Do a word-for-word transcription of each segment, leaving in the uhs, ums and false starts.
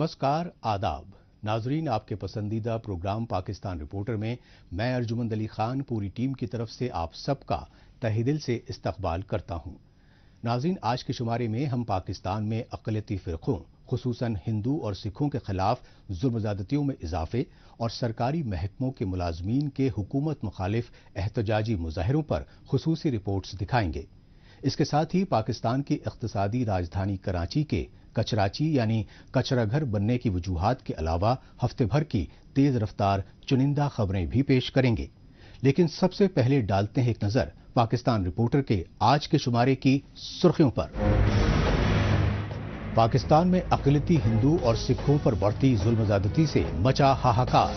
नमस्कार, आदाब नाजरीन, आपके पसंदीदा प्रोग्राम पाकिस्तान रिपोर्टर में मैं अर्जुमंद अली खान पूरी टीम की तरफ से आप सबका तहे दिल से इस्तकबाल करता हूं। नाजरीन, आज के शुमारे में हम पाकिस्तान में अक़लियती फ़िरक़ों खुसूसन हिंदू और सिखों के खिलाफ जुल्म ज़्यादतियों में इजाफे और सरकारी महकमों के मुलाजमीन के हुकूमत मुखालिफ एहतजाजी मुजाहरों पर खुसूसी रिपोर्ट्स दिखाएंगे। इसके साथ ही पाकिस्तान की इक़्तिसादी राजधानी कराची के कचराची यानी कचरा घर बनने की वजूहात के अलावा हफ्ते भर की तेज रफ्तार चुनिंदा खबरें भी पेश करेंगे। लेकिन सबसे पहले डालते हैं एक नजर पाकिस्तान रिपोर्टर के आज के शुमारे की सुर्खियों पर। पाकिस्तान में अक़लियती हिंदू और सिखों पर बढ़ती जुल्म ज़्यादती से मचा हाहाकार।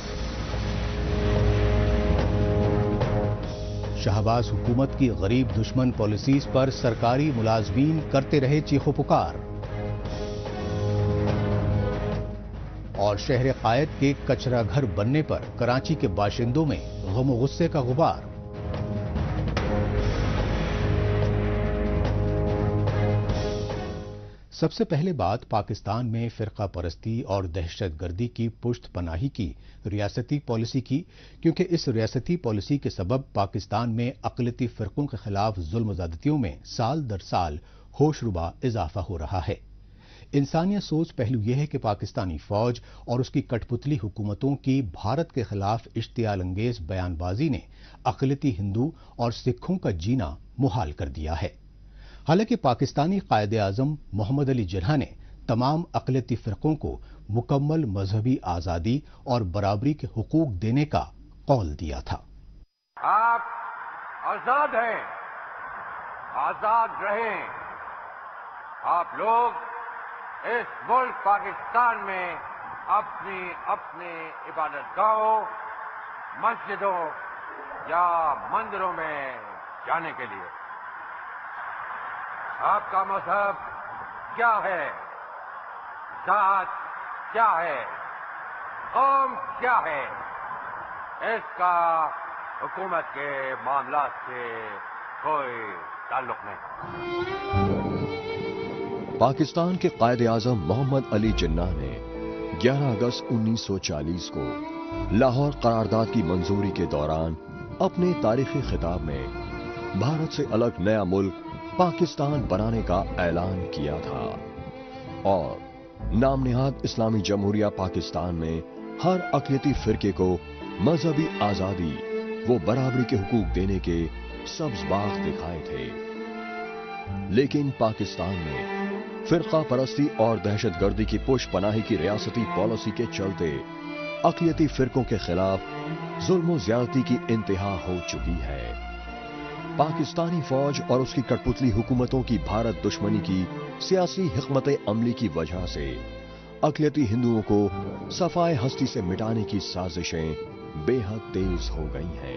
शहबाज हुकूमत की गरीब दुश्मन पॉलिसीज पर सरकारी मुलाजमीन करते रहे चीखो पुकार। और शहर कायद के कचरा घर बनने पर कराची के बाशिंदों में गम और गुस्से का गुबार। सबसे पहले बात पाकिस्तान में फिरका परस्ती और दहशतगर्दी की पुश्त पनाही की रियासती पॉलिसी की, क्योंकि इस रियासती पॉलिसी के सबब पाकिस्तान में अक़लियती फ़िरक़ों के खिलाफ जुल्म ज़्यादतियों में साल दर साल होशरुबा इजाफा हो रहा है। इंसानियत सोच पहलू यह है कि पाकिस्तानी फौज और उसकी कठपुतली हुकूमतों की भारत के खिलाफ इश्तियाल अंगेज बयानबाजी ने अक़लियती हिंदू और सिखों का जीना मुहाल कर दिया है। हालांकि पाकिस्तानी कायदे आज़म मोहम्मद अली जिन्ना ने तमाम अक़लियती फ़िरक़ों को मुकम्मल मजहबी आज़ादी और बराबरी के हुकूक देने का कौल दिया था। आप आज़ाद हैं, आज़ाद रहें। आप लोग इस मुल्क पाकिस्तान में अपनी अपनी इबादतगाहों, मस्जिदों या मंदिरों में जाने के लिए। आपका मजहब क्या है, जात क्या है, कौम क्या है, इसका हुकूमत के मामलात से कोई ताल्लुक नहीं। पाकिस्तान के कायदे आज़म मोहम्मद अली जिन्ना ने ग्यारह अगस्त उन्नीस सौ चालीस को लाहौर करारदाद की मंजूरी के दौरान अपने तारीखी खिताब में भारत से अलग नया मुल्क पाकिस्तान बनाने का ऐलान किया था और नाम निहाद इस्लामी जमहूरिया पाकिस्तान में हर अक़लियती फ़िरके को मजहबी आज़ादी वो बराबरी के हुकूक देने के सब्ज़ बाग दिखाए थे। लेकिन पाकिस्तान में फ़िरका परस्ती और दहशतगर्दी की पुश पनाही की रियासती पॉलिसी के चलते अक़लियती फ़िरकों के खिलाफ जुल्म ज़्यादती की इंतहा हो चुकी है। पाकिस्तानी फौज और उसकी कठपुतली हुकूमतों की भारत दुश्मनी की सियासी हिकमत अमली की वजह से अक़लियती हिंदुओं को सफाए हस्ती से मिटाने की साजिशें बेहद तेज हो गई हैं।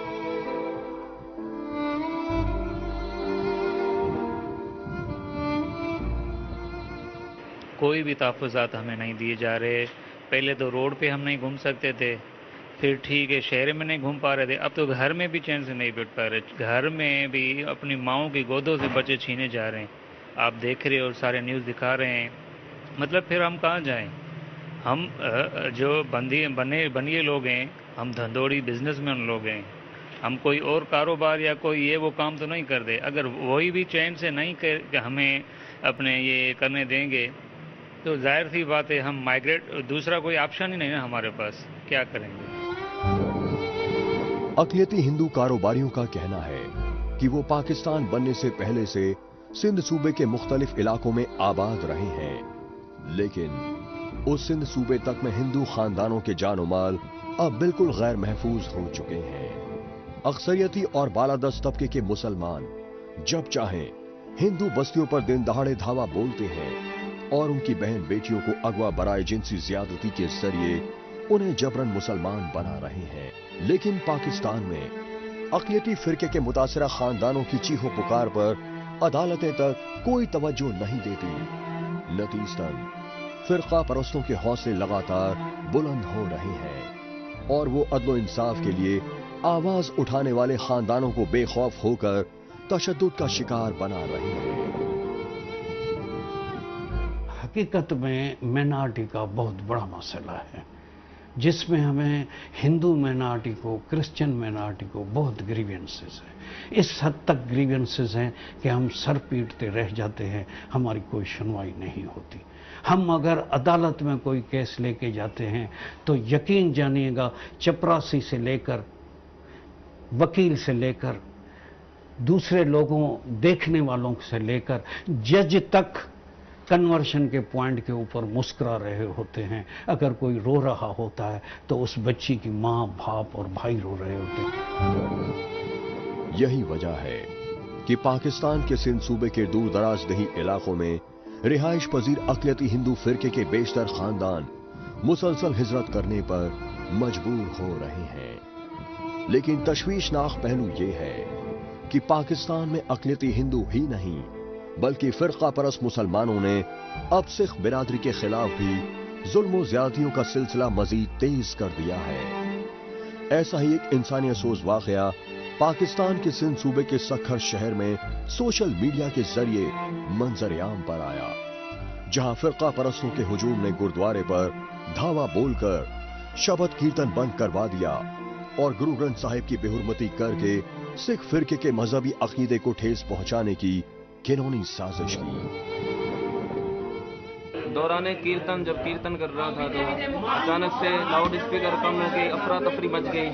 कोई भी तहफ़्फ़ुज़ात हमें नहीं दिए जा रहे। पहले तो रोड पे हम नहीं घूम सकते थे, फिर ठीक है शहर में नहीं घूम पा रहे थे, अब तो घर में भी चैन से नहीं बैठ पा रहे। घर में भी अपनी माओं की गोदों से बच्चे छीने जा रहे हैं। आप देख रहे हो और सारे न्यूज़ दिखा रहे हैं। मतलब फिर हम कहाँ जाएं? हम जो बंदी बने बनिए लोग हैं, हम धंधोड़ी बिजनेसमैन लोग हैं, हम कोई और कारोबार या कोई ये वो काम तो नहीं करते। अगर वही भी चैन से नहीं कर हमें अपने ये करने देंगे तो जाहिर सी बात है हम माइग्रेट, दूसरा कोई ऑप्शन ही नहीं है हमारे पास, क्या करेंगे। अक़लियती हिंदू कारोबारियों का कहना है कि वो पाकिस्तान बनने से पहले से सिंध सूबे के मुख्तलिफ इलाकों में आबाद रहे हैं, लेकिन उस सिंध सूबे तक में हिंदू खानदानों के जानो माल अब बिल्कुल गैर महफूज हो चुके हैं। अक्सरियती और बालादस्त तबके के मुसलमान जब चाहें हिंदू बस्तियों पर दिन दहाड़े धावा बोलते हैं और उनकी बहन बेटियों को अगवा बराए जिनसी ज्यादती के जरिए उन्हें जबरन मुसलमान बना रहे हैं। लेकिन पाकिस्तान में अक़लियती फ़िरके के मुतासिरा खानदानों की चीखों पुकार पर अदालतें तक कोई तवज्जो नहीं देती। नतीजतन फ़िरका परस्तों के हौसले लगातार बुलंद हो रहे हैं और वो अदलो इंसाफ के लिए आवाज उठाने वाले खानदानों को बेखौफ होकर तशद्दुद का शिकार बना रहे हैं। حقیقت میں مائنارٹی کا بہت بڑا مسئلہ ہے، جس میں ہمیں ہندو مائنارٹی کو، کرسچن مائنارٹی کو بہت گریوینسز ہیں. اس حد تک گریوینسز ہیں کہ ہم سر پیٹتے رہ جاتے ہیں، ہماری کوئی سنوائی نہیں ہوتی. ہم اگر عدالت میں کوئی کیس لے کے جاتے ہیں تو یقین جانیے گا چپراسی سے لے کر، وکیل سے لے کر، دوسرے لوگوں دیکھنے والوں سے لے کر جج تک کنورشن کے پوائنٹ کے اوپر مسکرا رہے ہوتے ہیں. اگر کوئی رو رہا ہوتا ہے تو اس بچی کی ماں، باپ اور بھائی رو رہے ہوتے ہیں. یہی وجہ ہے کہ پاکستان کے سندھ صوبے کے دور دراز دیہی علاقوں میں رہائش پذیر اقلیتی ہندو فرقے کے بیشتر خاندان مسلسل ہجرت کرنے پر مجبور ہو رہے ہیں. لیکن تشویشناک پہلو یہ ہے کہ پاکستان میں اقلیتی ہندو ہی نہیں بلکہ فرقہ پرست مسلمانوں نے اب سکھ برادری کے خلاف بھی ظلم و زیادتیوں کا سلسلہ مزید تیز کر دیا ہے. ایسا ہی ایک انسانیت سوز واقعہ پاکستان کے سندھ صوبے کے سکھر شہر میں سوشل میڈیا کے ذریعے منظر عام پر آیا، جہاں فرقہ پرستوں کے ہجوم نے گردوارے پر دھاوا بول کر شبد کیرتن بند کروا دیا اور گرو گرنتھ صاحب کی بے حرمتی کر کے سکھ فرقے کے مذہبی عقیدے کو ٹھیس پہنچانے کی گھناؤنی سازش کی. دوران کیرتن جب کیرتن کر رہا تھا تو اچانک سے لاؤڈ اسپیکر کم ہو گئی، افراتفری مچ گئی.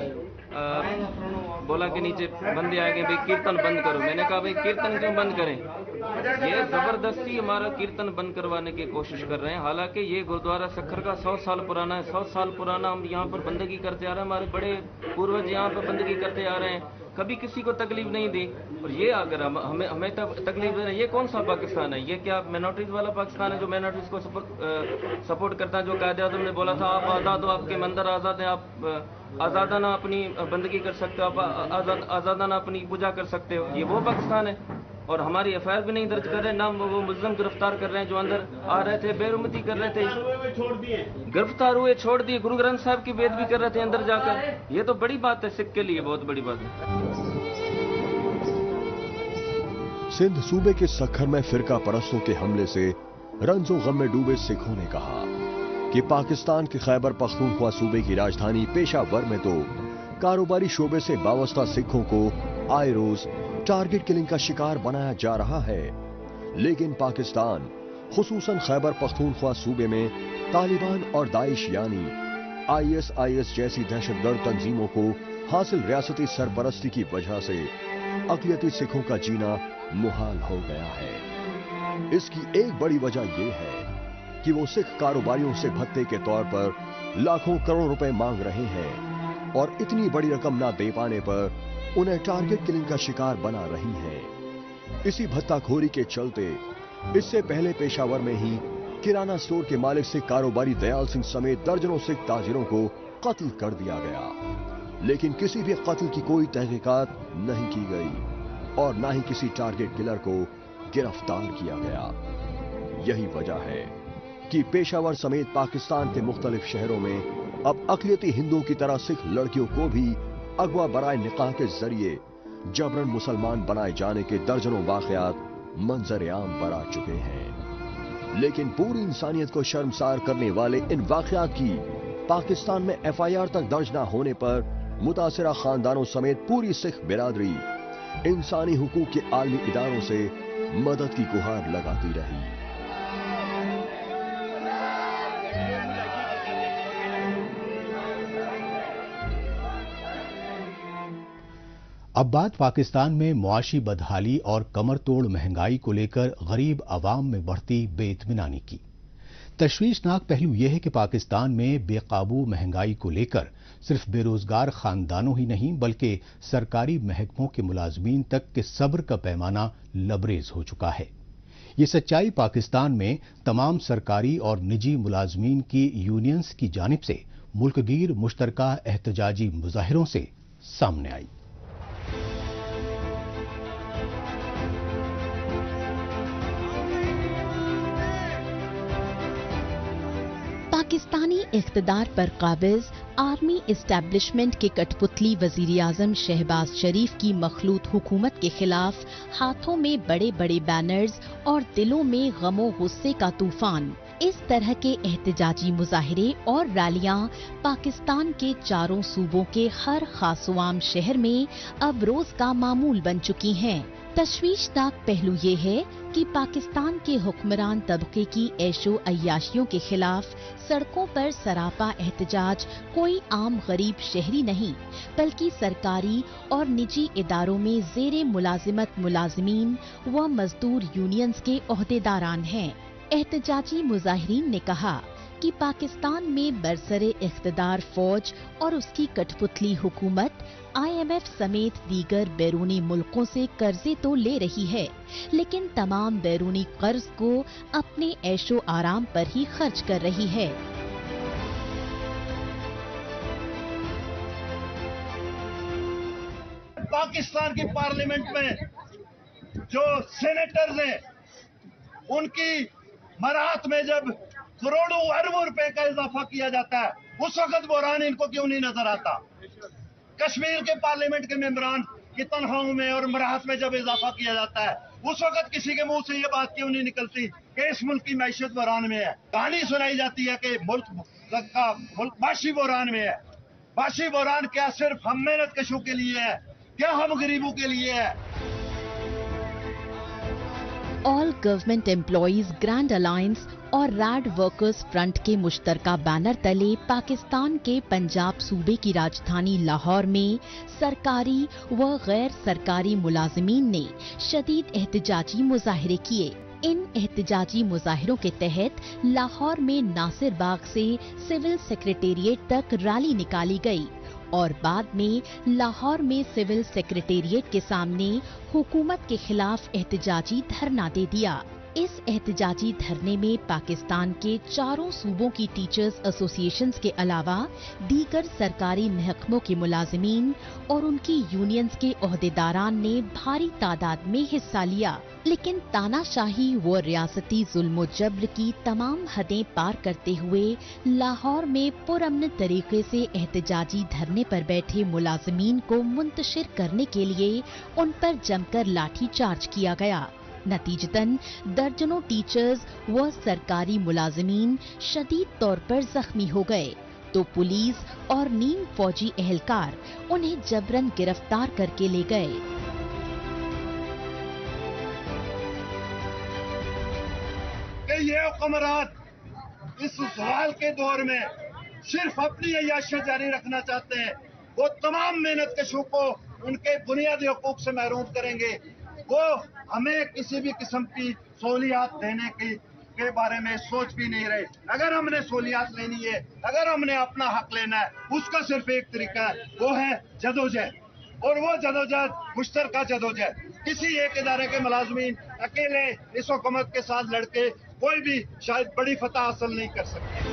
بولا کہ نیچے بندے آئے گئے، بھائی کیرتن بند کرو. میں نے کہا بھائی کیرتن کیوں بند کریں؟ یہ زبردستی ہمارا کیرتن بند کروانے کی کوشش کر رہے ہیں. حالانکہ یہ گردوارہ سکھر کا سو سال پرانا ہے. سو سال پرانا ہم یہاں پر بندگی کرتے آ رہے ہیں. ہمارے بڑے پوروج یہاں پر بندگی کرتے آ رہے ہیں، کبھی کسی کو تکلیف نہیں دی. اور یہ اگر ہمیں ہمیں تکلیف دے رہے ہیں، یہ کون سا پاکستان ہے؟ یہ کیا مائنارٹیز والا پاکستان ہے جو مائنارٹیز کو سپورٹ کرتا ہے؟ جو قائد اعظم نے بولا تھا آپ آزاد ہو، آپ کے مندر آزاد ہیں، آپ آزادانہ اپنی بندگی کر سکتے ہو، آپ آزادانہ اپنی پوجا کر سکتے ہو. یہ وہ پاکستان ہے. اور ہماری ایف آئی آر بھی نہیں درج کر رہے، نہ وہ ملزم گرفتار کر رہے ہیں جو اندر آ رہے تھے، بے رحمتی کر رہے تھے، گرفتار ہوئے چھوڑ دیے، گرو گرنتھ صاحب کی بیعت بھی کر رہے تھے اندر جا کر. یہ تو بڑی بات ہے، سکھ کے لیے بہت بڑی بات ہے. سندھ صوبے کے سکھر میں فرقہ پرستوں کے حملے سے رنج و غم میں ڈوبے سکھوں نے کہا کہ پاکستان کے خیبر پختونخوا صوبے کی راجدھانی پیشاور میں تو کاروباری شعبے سے وابستہ سکھوں کو آئے روز ٹارگٹ کلنگ کا شکار بنایا جا رہا ہے. لیکن پاکستان خصوصاً خیبر پختونخوا صوبے میں طالبان اور داعش یعنی آئی ایس آئی ایس جیسی دہشت گرد تنظیموں کو حاصل ریاستی سرپرستی کی وجہ سے اقلیتی سکھوں کا جینا محال ہو گیا ہے. اس کی ایک بڑی وجہ یہ ہے کہ وہ سکھ کاروباریوں سے بھتے کے طور پر لاکھوں کروڑ روپے مانگ رہے ہیں اور اتنی بڑی رقم نہ دے پانے پر انہیں ٹارگٹ کلنگ کا شکار بنا رہی ہیں. اسی بھتہ کھوری کے چلتے اس سے پہلے پیشاور میں ہی کرانہ سٹور کے مالک سے کاروباری دیال سنگھ سمیت درجنوں سکھ تاجروں کو قتل کر دیا گیا. لیکن کسی بھی قتل کی کوئی تحقیقات نہیں کی گئی اور نہ ہی کسی ٹارگٹ کلر کو گرفتار کیا گیا. یہی وجہ ہے کہ پیشاور سمیت پاکستان کے مختلف شہروں میں اب اقلیتی ہندوؤں کی طرح سکھ لڑکیوں کو بھی اغوا برائے نکاح کے ذریعے جبرن مسلمان بنائے جانے کے درجنوں واقعات منظر عام پر آ چکے ہیں. لیکن پوری انسانیت کو شرمسار کرنے والے ان واقعات کی پاکستان میں ایف آئی آر تک درج نہ ہونے پر متاثرہ خاندانوں سمیت پوری سکھ برادری انسانی حقوق کے عالمی اداروں سے مدد کی گہار لگاتی رہی. اب بات پاکستان میں معاشی بدحالی اور کمر توڑ مہنگائی کو لے کر غریب عوام میں بڑھتی بے اطمینانی کی. تشویشناک پہلو یہ ہے کہ پاکستان میں بے قابو مہنگائی کو لے کر صرف بے روزگار خاندانوں ہی نہیں بلکہ سرکاری محکموں کے ملازمین تک کے صبر کا پیمانہ لبریز ہو چکا ہے. یہ سچائی پاکستان میں تمام سرکاری اور نجی ملازمین کی یونینز کی جانب سے ملک گیر مشترکہ احتجاجی مظاہروں سے سامنے آئی. پاکستانی اقتدار پر قابض آرمی اسٹیبلشمنٹ کے کٹ پتلی وزیر اعظم شہباز شریف کی مخلوط حکومت کے خلاف ہاتھوں میں بڑے بڑے بینرز اور دلوں میں غم و غصے کا طوفان इस तरह के एहतजाजी मुजाहरे और रैलियां पाकिस्तान के चारों सूबों के हर खासवाम शहर में अब रोज का मामूल बन चुकी हैं। तशवीशनाक पहलू ये है कि पाकिस्तान के हुक्मरान तबके की ऐशो अय्याशियों के खिलाफ सड़कों पर सरापा एहतजाज कोई आम गरीब शहरी नहीं, बल्कि सरकारी और निजी इदारों में जेरे मुलाजिमत मुलाजिमीन व मजदूर यूनियंस के ओहदेदारान हैं। एहतजाजी मुजाहिरीन ने कहा कि पाकिस्तान में बरसरे इख्तदार फौज और उसकी कठपुतली हुकूमत आई एम एफ समेत दीगर बैरूनी मुल्कों से कर्जे तो ले रही है, लेकिन तमाम बैरूनी कर्ज को अपने ऐशो आराम पर ही खर्च कर रही है। पाकिस्तान की पार्लियामेंट में जो सेनेटर्स हैं, उनकी मराहत में जब करोड़ों अरबों रुपए का इजाफा किया जाता है, उस वक्त बहरान इनको क्यों नहीं नजर आता? कश्मीर के पार्लियामेंट के मेंबरान की तनख्वाहों में और मराहत में जब इजाफा किया जाता है, उस वक्त किसी के मुंह से ये बात क्यों नहीं निकलती कि इस मुल्क की मैशत बहरान में है? कहानी सुनाई जाती है कि मुल्क का मुल्क बाशी बहरान में है। बाशी बहरान क्या सिर्फ हम मेहनत कशों के लिए है? क्या हम गरीबों के लिए है? All government employees grand alliance और रैड वर्कर्स फ्रंट के मुश्तरका बैनर तले पाकिस्तान के पंजाब सूबे की राजधानी लाहौर में सरकारी व गैर सरकारी मुलाजिमीन ने शदीद एहतजाजी मुजाहरे किए। इन एहतजाजी मुजाहरों के तहत लाहौर में नासिर बाग से सिविल सेक्रेटेरिएट तक रैली निकाली गई और बाद में लाहौर में सिविल सेक्रेटेरिएट के सामने हुकूमत के खिलाफ एहतजाजी धरना दे दिया। इस एहतजाजी धरने में पाकिस्तान के चारों सूबों की टीचर्स एसोसिएशंस के अलावा दीगर सरकारी महकमों के मुलाजिमीन और उनकी यूनियंस के ओहदेदारान ने भारी तादाद में हिस्सा लिया, लेकिन तानाशाही व रियासती जुल्म जब्र की तमाम हदें पार करते हुए लाहौर में पुरअमन तरीके से एहतजाजी धरने पर बैठे मुलाजिमीन को मुंतशिर करने के लिए उन पर जमकर लाठी चार्ज किया गया। नतीजतन दर्जनों टीचर्स व सरकारी मुलाजिमीन शदीद तौर पर जख्मी हो गए, तो पुलिस और नीम फौजी एहलकार उन्हें जबरन गिरफ्तार करके ले गए। कि ये हुक्मरान इस सवाल के दौर में सिर्फ अपनी अय्याशियां जारी रखना चाहते हैं। वो तमाम मेहनत कशों को उनके बुनियादी हकूक से महरूम करेंगे। वो हमें किसी भी किस्म की सहूलियात देने की के बारे में सोच भी नहीं रहे। अगर हमने सहूलियात लेनी है, अगर हमने अपना हक लेना है, उसका सिर्फ एक तरीका है, वो है जदोजहद। और वो जदोजहद मुश्तरका जदोजहद। किसी एक इदारे के मुलाजमीन अकेले इस हुकूमत के साथ लड़के कोई भी शायद बड़ी फतह हासिल नहीं कर सकते।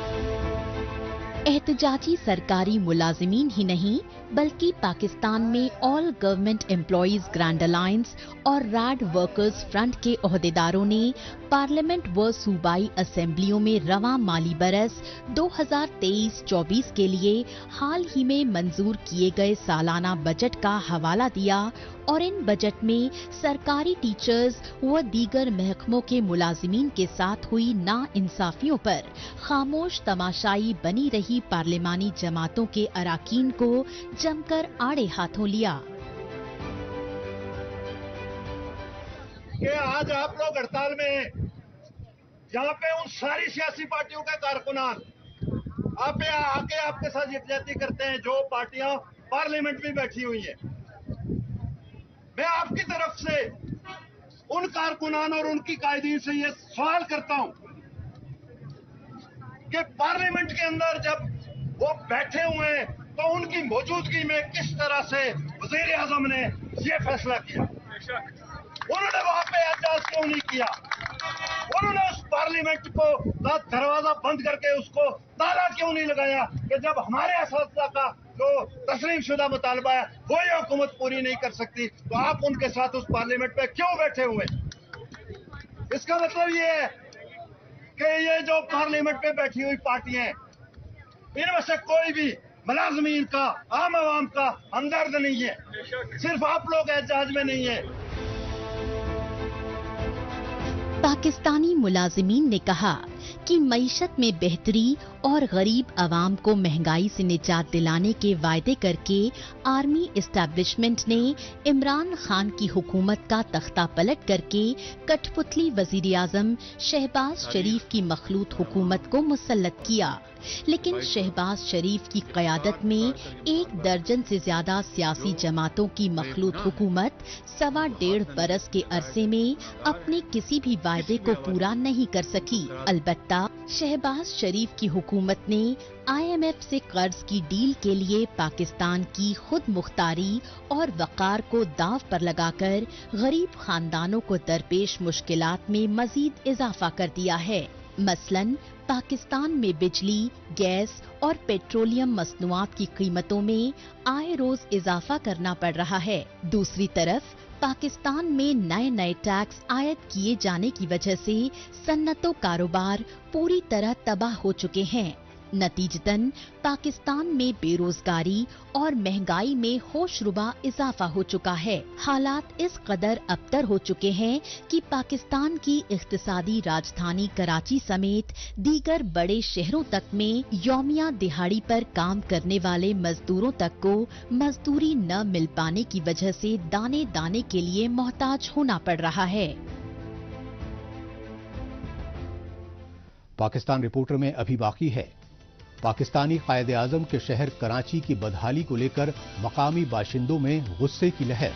एहतजाजी सरकारी मुलाजिमीन ही नहीं बल्कि पाकिस्तान में all government employees grand alliance और रैड वर्कर्स फ्रंट के ओहदेदारों ने पार्लियामेंट व सूबाई असेंबलियों में रवां माली बरस दो हज़ार तेईस चौबीस के लिए हाल ही में मंजूर किए गए सालाना बजट का हवाला दिया और इन बजट में सरकारी टीचर्स व दीगर महकमों के मुलाजिमीन के साथ हुई नाइंसाफियों पर खामोश तमाशाई बनी रही पार्लिमानी जमातों के अराकीन को जमकर आड़े हाथों लिया। कि आज आप लोग हड़ताल में हैं, जहाँ पे उन सारी सियासी पार्टियों के कारकुनान आप यहाँ आके आपके साथ यकजहती करते हैं, जो पार्टियां पार्लियामेंट में बैठी हुई हैं। मैं आपकी तरफ से उन कारकुनान और उनकी कायदीन से ये सवाल करता हूं कि पार्लियामेंट के अंदर जब वो बैठे हुए हैं तो उनकी मौजूदगी में किस तरह से वजीर आजम ने ये फैसला किया? उन्होंने वहां पे एहतजाज क्यों नहीं किया? उन्होंने उस पार्लियामेंट को का दरवाजा बंद करके उसको ताला क्यों नहीं लगाया कि जब हमारे असातिज़ा का जो तस्लीम शुदा मुतालबा है वो ये हुकूमत पूरी नहीं कर सकती तो आप उनके साथ उस पार्लियामेंट पे क्यों बैठे हुए? इसका मतलब ये है कि ये जो पार्लियामेंट पे बैठी हुई पार्टियां हैं, इनमें से कोई भी मुलाजमीन का, आम आवाम का हमदर्द नहीं है। सिर्फ आप लोग एहतजाज में नहीं है। पाकिस्तानी मुलाजिमीन ने कहा कि मईशत में बेहतरी और गरीब आवाम को महंगाई से निजात दिलाने के वायदे करके आर्मी एस्टैब्लिशमेंट ने इमरान खान की हुकूमत का तख्ता पलट करके कठपुतली वजीर आजम शहबाज शरीफ की मखलूत हुकूमत को मुसल्लत किया। लेकिन शहबाज शरीफ की क़यादत में एक दर्जन से ज्यादा सियासी जमातों की मखलूत हुकूमत सवा डेढ़ बरस के अरसे में अपने किसी भी वायदे को पूरा नहीं कर सकी। अलबत्ता शहबाज शरीफ की हुकूमत ने आई एम एफ से कर्ज की डील के लिए पाकिस्तान की खुद मुख्तारी और वक़ार को दांव पर लगाकर गरीब खानदानों को दरपेश मुश्किलात में मजीद इजाफा कर दिया है। मसलन पाकिस्तान में बिजली, गैस और पेट्रोलियम मसनूआत की कीमतों में आए रोज इजाफा करना पड़ रहा है। दूसरी तरफ पाकिस्तान में नए नए टैक्स आयद किए जाने की वजह से सन्नतो कारोबार पूरी तरह तबाह हो चुके हैं। नतीजतन पाकिस्तान में बेरोजगारी और महंगाई में होशरुबा इजाफा हो चुका है। हालात इस कदर अबतर हो चुके हैं कि पाकिस्तान की इख्तिसादी राजधानी कराची समेत दीगर बड़े शहरों तक में यौमिया दिहाड़ी पर काम करने वाले मजदूरों तक को मजदूरी न मिल पाने की वजह से दाने दाने के लिए मोहताज होना पड़ रहा है। पाकिस्तान रिपोर्टर में अभी बाकी है। पाकिस्तानी कायदे आजम के शहर कराची की बदहाली को लेकर मकामी बाशिंदों में गुस्से की लहर।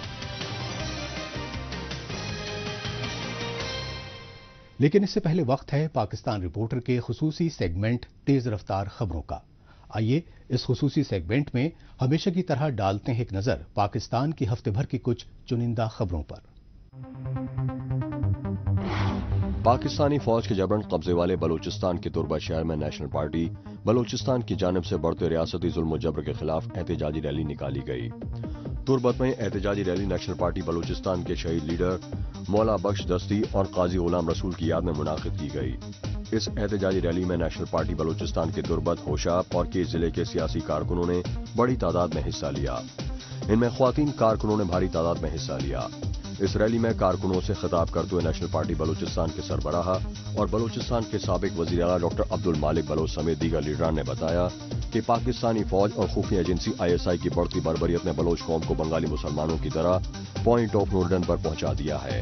लेकिन इससे पहले वक्त है पाकिस्तान रिपोर्टर के खुसूसी सेगमेंट तेज रफ्तार खबरों का। आइए इस खुसूसी सेगमेंट में हमेशा की तरह डालते हैं एक नजर पाकिस्तान की हफ्ते भर की कुछ चुनिंदा खबरों पर। पाकिस्तानी फौज के जबरन कब्जे वाले बलूचिस्तान के तुर्बा शहर में नेशनल पार्टी बलूचिस्तान की जानिब से बढ़ते रियासती जुल्म जबर के खिलाफ एहतजाजी रैली निकाली गई। तुर्बत में एहतजाजी रैली नेशनल पार्टी बलूचिस्तान के शहीद लीडर मौला बख्श दस्ती और काजी गुलाम रसूल की याद में मुनाकिद की गई। इस एहतजाजी रैली में नेशनल पार्टी बलूचिस्तान के तुर्बत, होशाब और केस जिले के सियासी कारकुनों ने बड़ी तादाद में हिस्सा लिया। इनमें ख्वातीन कारकुनों ने भारी तादाद में हिस्सा लिया। इस रैली में कारकुनों से खिताब करते हुए नेशनल पार्टी बलूचिस्तान के सरबराह और बलूचिस्तान के साबिक वजीर आला डॉक्टर अब्दुल मालिक बलोच समेत दीगर लीडरान ने बताया कि पाकिस्तानी फौज और खुफिया एजेंसी आई एस आई की बढ़ती बर्बरियत ने बलोच कौम को बंगाली मुसलमानों की तरह पॉइंट ऑफ नो रिटर्न पर पहुंचा दिया है।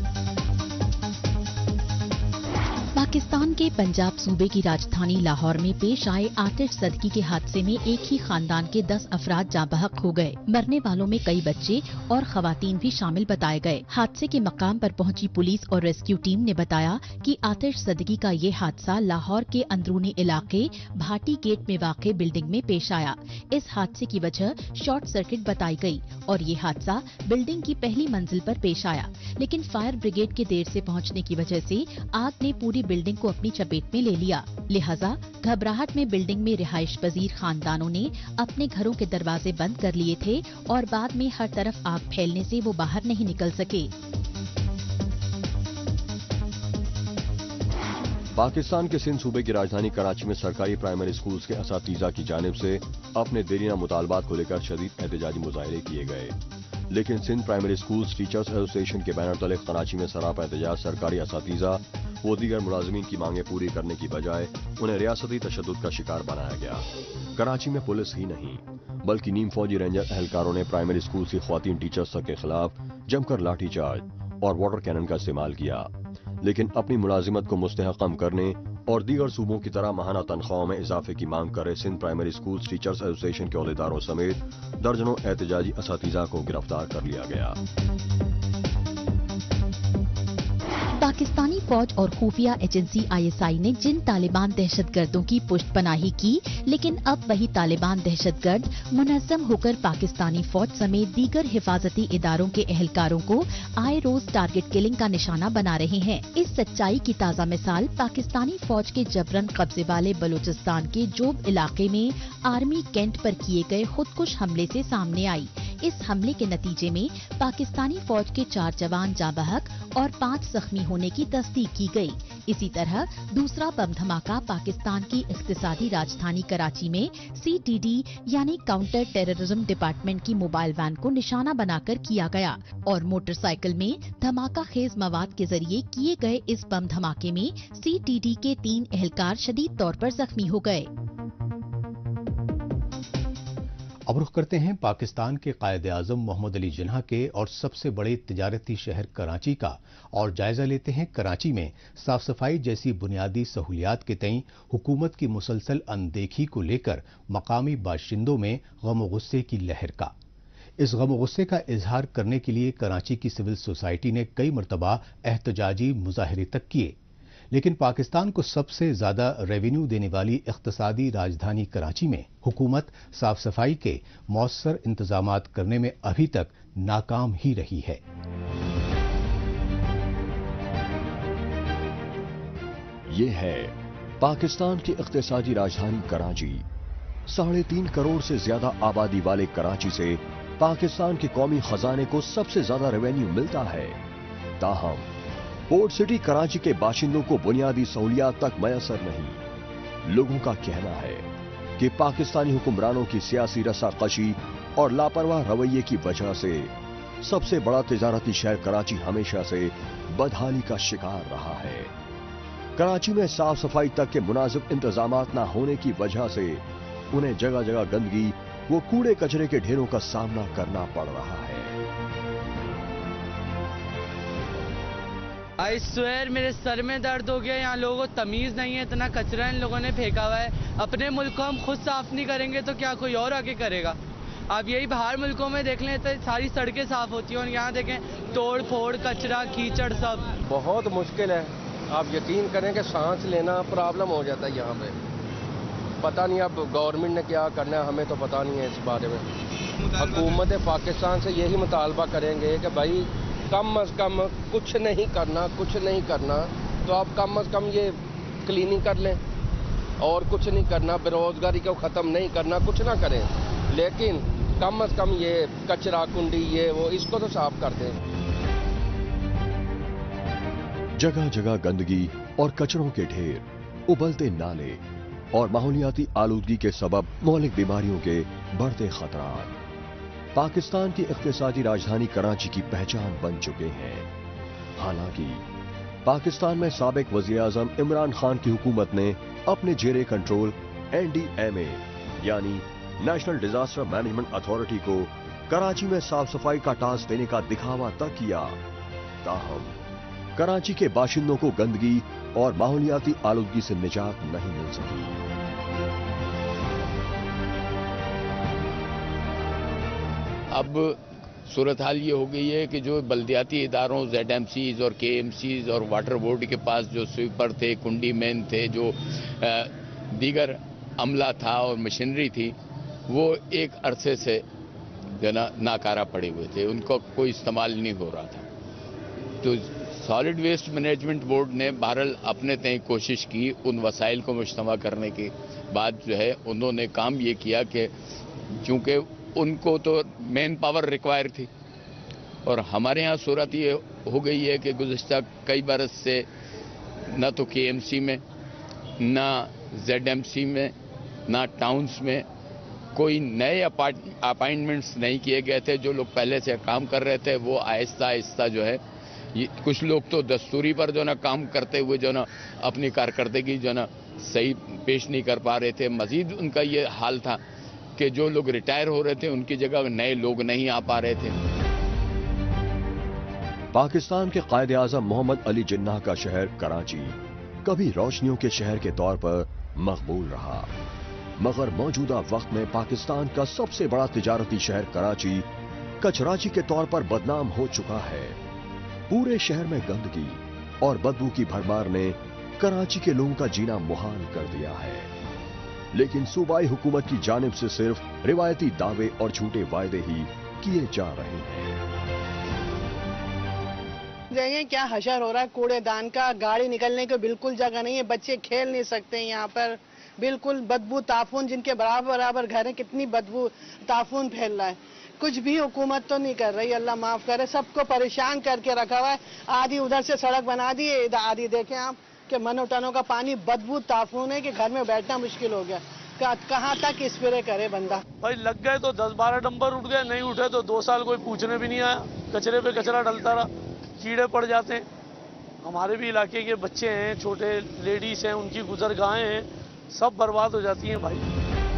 पाकिस्तान के पंजाब सूबे की राजधानी लाहौर में पेश आए आतिश ज़दगी के हादसे में एक ही खानदान के दस अफराद जाँ बहक हो गए। मरने वालों में कई बच्चे और खवातीन भी शामिल बताए गए। हादसे के मकाम पर पहुंची पुलिस और रेस्क्यू टीम ने बताया कि आतिश ज़दगी का ये हादसा लाहौर के अंदरूनी इलाके भाटी गेट में वाक़ बिल्डिंग में पेश आया। इस हादसे की वजह शॉर्ट सर्किट बताई गई और ये हादसा बिल्डिंग की पहली मंजिल पर पेश आया, लेकिन फायर ब्रिगेड के देर से पहुंचने की वजह से आग ने पूरी बिल्डिंग को अपनी चपेट में ले लिया। लिहाजा घबराहट में बिल्डिंग में रिहाइश पजीर खानदानों ने अपने घरों के दरवाजे बंद कर लिए थे और बाद में हर तरफ आग फैलने से वो बाहर नहीं निकल सके। पाकिस्तान के सिंध सूबे की राजधानी कराची में सरकारी प्राइमरी स्कूल्स के असातीजा की जानिब से अपने देरीना मुतालबात को लेकर शदीद एहतजाजी मुजाहरे किए गए, लेकिन Sindh primary schools teachers association के बैनर तले कराची में सरापा एहतजाज सरकारी असातीजा वो दीगर मुलाजमीन की मांगें पूरी करने की बजाय उन्हें रियासती तशद्दुद का शिकार बनाया गया। कराची में पुलिस ही नहीं बल्कि नीम फौजी रेंजर एहलकारों ने प्राइमरी स्कूल की ख्वातीन टीचर्स के खिलाफ जमकर लाठीचार्ज और वाटर कैनन का इस्तेमाल किया, लेकिन अपनी मुलाजिमत को मुस्तहकम करने और दीगर सूबों की तरह माहाना तनख्वाहों में इजाफे की मांग कर रहे Sindh primary school teachers association के अहदेदारों समेत दर्जनों एहतजाजी असातीजा को गिरफ्तार कर लिया गया। पाकिस्तानी फौज और खुफिया एजेंसी आई एस आई ने जिन तालिबान दहशतगर्दों की पुष्टपनाही की, लेकिन अब वही तालिबान दहशतगर्द मुनज़्ज़म होकर पाकिस्तानी फौज समेत दीगर हिफाजती इदारों के एहलकारों को आए रोज टारगेट किलिंग का निशाना बना रहे हैं। इस सच्चाई की ताज़ा मिसाल पाकिस्तानी फौज के जबरन कब्जे वाले बलूचिस्तान के जोब इलाके में आर्मी कैंट पर किए गए खुदकुश हमले से सामने आई। इस हमले के नतीजे में पाकिस्तानी फौज के चार जवान जाँ बहक और पाँच जख्मी होने की तस्दीक की गई। इसी तरह दूसरा बम धमाका पाकिस्तान की इक्तिसादी राजधानी कराची में सी टी डी यानी काउंटर टेररिज्म डिपार्टमेंट की मोबाइल वैन को निशाना बनाकर किया गया और मोटरसाइकिल में धमाका खेज मवाद के जरिए किए गए इस बम धमाके में सी टी डी के तीन एहलकार शदीद तौर पर जख्मी हो गए। अब रुख करते हैं पाकिस्तान के कायदे आजम मोहम्मद अली जिन्ना के और सबसे बड़े तिजारती शहर कराची का और जायजा लेते हैं कराची में साफ सफाई जैसी बुनियादी सहूलियात के तईं हुकूमत की मुसलसल अनदेखी को लेकर मकामी बाशिंदों में गम और गुस्से की लहर का। इस गम और गुस्से का इजहार करने के लिए कराची की सिविल सोसाइटी ने कई मरतबा एहतजाजी मुजाहरे तक किए, लेकिन पाकिस्तान को सबसे ज्यादा रेवेन्यू देने वाली इक्तिसादी राजधानी कराची में हुकूमत साफ सफाई के मौसर इंतजामात करने में अभी तक नाकाम ही रही है। ये है पाकिस्तान की इक्तिसादी राजधानी कराची। साढ़े तीन करोड़ से ज्यादा आबादी वाले कराची से पाकिस्तान के कौमी खजाने को सबसे ज्यादा रेवेन्यू मिलता है। ताहम पोर्ट सिटी कराची के बाशिंदों को बुनियादी सहूलियात तक मैसर नहीं। लोगों का कहना है कि पाकिस्तानी हुक्मरानों की सियासी रस्साकशी और लापरवाह रवैये की वजह से सबसे बड़ा तिजारती शहर कराची हमेशा से बदहाली का शिकार रहा है। कराची में साफ सफाई तक के मुनासिब इंतजामात न होने की वजह से उन्हें जगह जगह गंदगी व कूड़े कचरे के ढेरों का सामना करना पड़ रहा है। आई स्वेयर मेरे सर में दर्द हो गया। यहाँ लोगों को तमीज नहीं है, इतना कचरा इन लोगों ने फेंका हुआ है। अपने मुल्क को हम खुद साफ नहीं करेंगे तो क्या कोई और आके करेगा। आप यही बाहर मुल्कों में देख लें तो सारी सड़कें साफ होती हैं और यहाँ देखें तोड़ फोड़ कचरा कीचड़ सब बहुत मुश्किल है। आप यकीन करें कि सांस लेना प्रॉब्लम हो जाता है यहाँ पे। पता नहीं अब गवर्नमेंट ने क्या करना है, हमें तो पता नहीं है इस बारे में। हुकूमत पाकिस्तान से यही मुतालबा करेंगे कि भाई कम अज कम कुछ नहीं करना, कुछ नहीं करना तो आप कम अज कम ये क्लीनिंग कर लें और कुछ नहीं करना, बेरोजगारी को ख़त्म नहीं करना, कुछ ना करें, लेकिन कम अज कम ये कचरा कुंडी ये वो इसको तो साफ कर दें। जगह जगह गंदगी और कचरों के ढेर, उबलते नाले और माहौलियाती आलूदगी के सबब मौलिक बीमारियों के बढ़ते खतरात पाकिस्तान की इक्तिसादी राजधानी कराची की पहचान बन चुके हैं। हालांकि पाकिस्तान में साबिक वज़ीर-ए-आज़म इमरान खान की हुकूमत ने अपने जेरे control N D M A यानी नेशनल डिजास्टर मैनेजमेंट अथॉरिटी को कराची में साफ सफाई का टास्क देने का दिखावा तक किया। ताहम कराची के बाशिंदों को गंदगी और माहौलियाती आलूदगी से निजात नहीं मिल सकी। अब सूरत हाल ये हो गई है कि जो बल्दियाती इदारों जेड एम सीज और के एम सीज और वाटर बोर्ड के पास जो स्वीपर थे, कुंडी मैन थे, जो दीगर अमला था और मशीनरी थी, वो एक अरसे से जो ना नाकारा पड़े हुए थे, उनको कोई इस्तेमाल नहीं हो रहा था। तो सॉलिड वेस्ट मैनेजमेंट बोर्ड ने बहरहाल अपने तय कोशिश की, उन वसाइल को मुश्तमा करने के बाद जो है उन्होंने काम ये किया कि चूँकि उनको तो मैन पावर रिक्वायर थी और हमारे यहाँ सूरत ये हो गई है कि गुज़िश्ता कई बरस से न तो के एम सी में, ना जेड एम सी में, ना टाउन्स में कोई नए अपॉइंटमेंट्स नहीं किए गए थे। जो लोग पहले से काम कर रहे थे वो आहिस्ता आहिस्ता जो है, ये कुछ लोग तो दस्तूरी पर जो ना काम करते हुए जो ना अपनी कारकर्दगी जो ना सही पेश नहीं कर पा रहे थे। मजीद उनका ये हाल था कि जो लोग रिटायर हो रहे थे उनकी जगह नए लोग नहीं आ पा रहे थे। पाकिस्तान के कायदे आजम मोहम्मद अली जिन्ना का शहर कराची कभी रोशनियों के शहर के तौर पर मकबूल रहा, मगर मौजूदा वक्त में पाकिस्तान का सबसे बड़ा तिजारती शहर कराची कचराची के तौर पर बदनाम हो चुका है। पूरे शहर में गंदगी और बदबू की भरमार ने कराची के लोगों का जीना मुहाल कर दिया है। लेकिन सूबाई हुकूमत की जानिब से सिर्फ रिवायती दावे और झूठे वायदे ही किए जा रहे हैं। देखिए क्या हशर हो रहा है कूड़ेदान का, गाड़ी निकलने को बिल्कुल जगह नहीं है, बच्चे खेल नहीं सकते यहाँ पर, बिल्कुल बदबू ताफून, जिनके बराबर बराबर घर है कितनी बदबू ताफून फैल रहा है। कुछ भी हुकूमत तो नहीं कर रही, अल्लाह माफ करे, सबको परेशान करके रखा हुआ है। आधी उधर से सड़क बना दी है, आधी देखें आप कि मनो टनों का पानी बदबू ताफून है कि घर में बैठना मुश्किल हो गया। कहाँ तक स्प्रे करे बंदा। भाई लग गए तो दस बारह डंपर उठ गए, नहीं उठे तो दो साल कोई पूछने भी नहीं आया, कचरे पे कचरा डलता रहा, कीड़े पड़ जाते हैं। हमारे भी इलाके के बच्चे हैं, छोटे लेडीज हैं, उनकी गुजरगाहें हैं, सब बर्बाद हो जाती हैं भाई।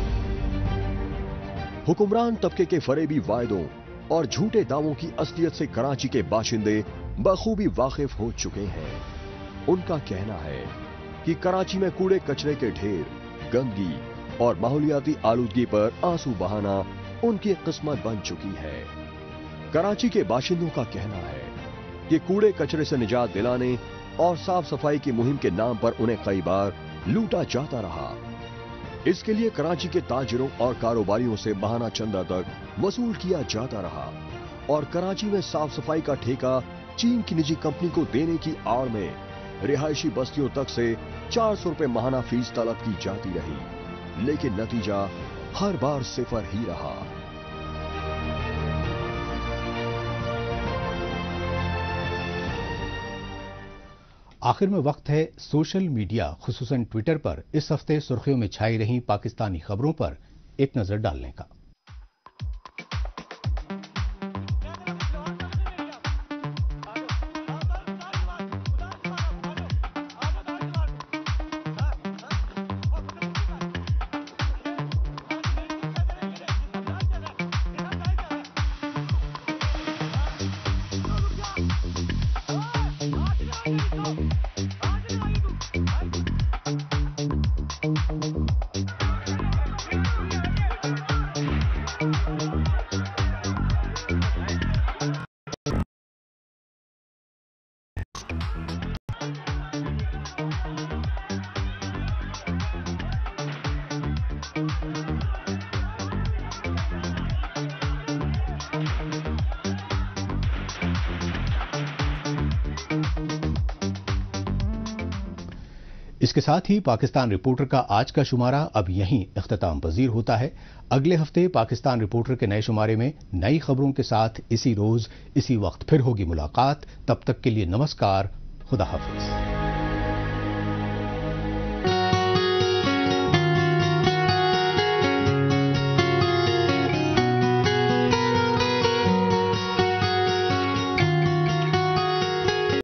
हुक्मरान तबके के फरेबी वायदों और झूठे दावों की असलियत से कराची के बाशिंदे बखूबी वाकिफ हो चुके हैं। उनका कहना है कि कराची में कूड़े कचरे के ढेर, गंदगी और माहौलियाती आलूदगी पर आंसू बहाना उनकी किस्मत बन चुकी है। कराची के बाशिंदों का कहना है कि कूड़े कचरे से निजात दिलाने और साफ सफाई की मुहिम के नाम पर उन्हें कई बार लूटा जाता रहा। इसके लिए कराची के ताजिरों और कारोबारियों से बहाना चंदा तक वसूल किया जाता रहा और कराची में साफ सफाई का ठेका चीन की निजी कंपनी को देने की आड़ में रिहायशी बस्तियों तक से चार सौ रुपए माहाना फीस तलब की जाती रही, लेकिन नतीजा हर बार सिफर ही रहा। आखिर में वक्त है सोशल मीडिया खुसूसन ट्विटर पर इस हफ्ते सुर्खियों में छाई रही पाकिस्तानी खबरों पर एक नजर डालने का। इसके साथ ही पाकिस्तान रिपोर्टर का आज का शुमारा अब यहीं इख्तिताम पजीर होता है। अगले हफ्ते पाकिस्तान रिपोर्टर के नए शुमारे में नई खबरों के साथ इसी रोज इसी वक्त फिर होगी मुलाकात। तब तक के लिए नमस्कार, खुदा हाफिज।